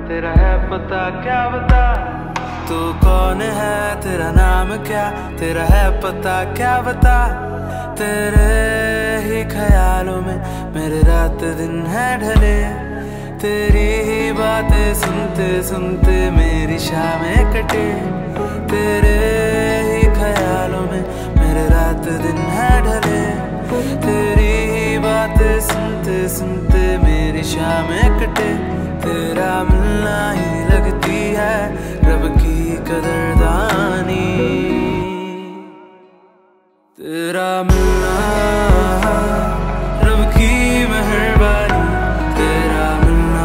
तेरा है पता क्या बता, तू कौन है तेरा नाम क्या, तेरा है पता क्या बता। तेरे ही ख्यालों में मेरे रात दिन है ढले, तेरी ही बातें सुनते सुनते मेरी शामें कटे। तेरे ही ख्यालों में मेरे रात दिन है ढले, तेरी ही बातें सुनते सुनते मेरी शामें कटे। तेरा मिलना ही लगती है रब की कदरदानी, तेरा मिलना रब की मेहरबानी, तेरा मिलना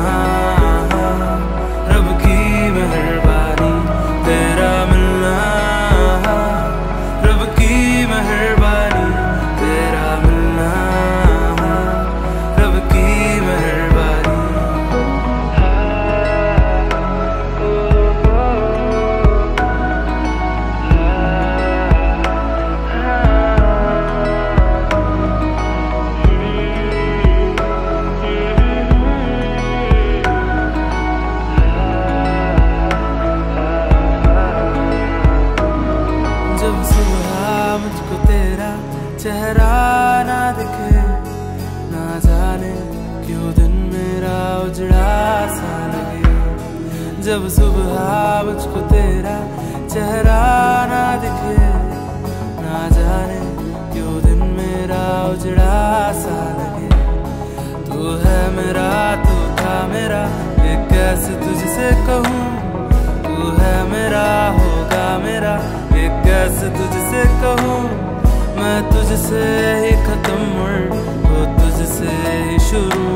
रब की मेहरबानी, तेरा मिलना रब की मेहरबानी, तेरा मिलना रब की मेहरबानी। जब सुबह मुझको तेरा चेहरा ना दिखे, ना जाने क्यों दिन मेरा उजड़ा सा लगे। जब सुबह मुझको तेरा चेहरा ना दिखे, ना जाने क्यों दिन मेरा उजड़ा सा लगे। तू है मेरा, तू था मेरा, ये कैसे तुझसे कहूँ। तू है मेरा, होगा मेरा, ये कैसे तुझसे कहूँ। मैं तुझसे ही खत्म और वो तुझसे ही शुरू।